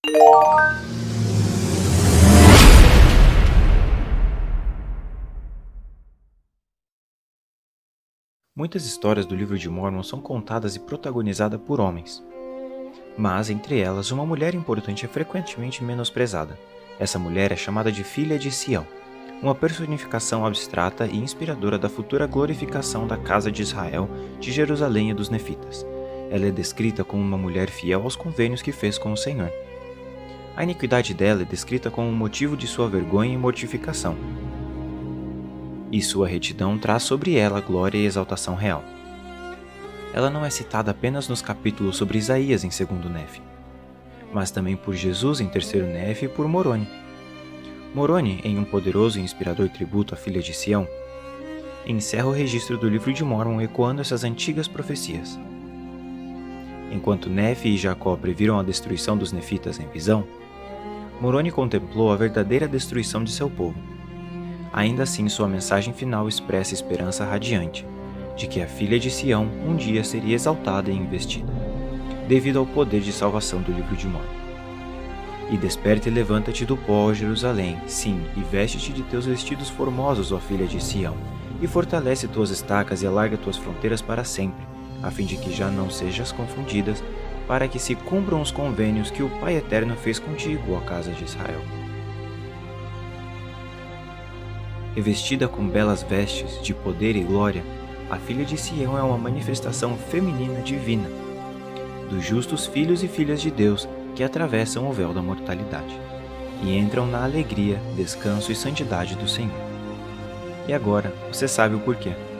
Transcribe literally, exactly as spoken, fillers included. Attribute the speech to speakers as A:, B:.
A: Muitas histórias do livro de Mórmon são contadas e protagonizadas por homens. Mas, entre elas, uma mulher importante é frequentemente menosprezada. Essa mulher é chamada de Filha de Sião, uma personificação abstrata e inspiradora da futura glorificação da casa de Israel, de Jerusalém e dos Nefitas. Ela é descrita como uma mulher fiel aos convênios que fez com o Senhor. A iniquidade dela é descrita como o motivo de sua vergonha e mortificação. E sua retidão traz sobre ela glória e exaltação real. Ela não é citada apenas nos capítulos sobre Isaías em segundo Nefe, mas também por Jesus em terceiro Nefe e por Moroni. Moroni, em um poderoso e inspirador tributo à Filha de Sião, encerra o registro do livro de Mórmon ecoando essas antigas profecias. Enquanto Nefe e Jacó previram a destruição dos Nefitas em visão, Moroni contemplou a verdadeira destruição de seu povo. Ainda assim, sua mensagem final expressa esperança radiante, de que a Filha de Sião um dia seria exaltada e investida, devido ao poder de salvação do livro de Mórmon. E desperta e levanta-te do pó, ó Jerusalém, sim, e veste-te de teus vestidos formosos, ó Filha de Sião, e fortalece tuas estacas e alarga tuas fronteiras para sempre, a fim de que já não sejas confundidas, para que se cumpram os convênios que o Pai Eterno fez contigo, ó casa de Israel. Revestida com belas vestes de poder e glória, a Filha de Sião é uma manifestação feminina divina, dos justos filhos e filhas de Deus que atravessam o véu da mortalidade e entram na alegria, descanso e santidade do Senhor. E agora você sabe o porquê.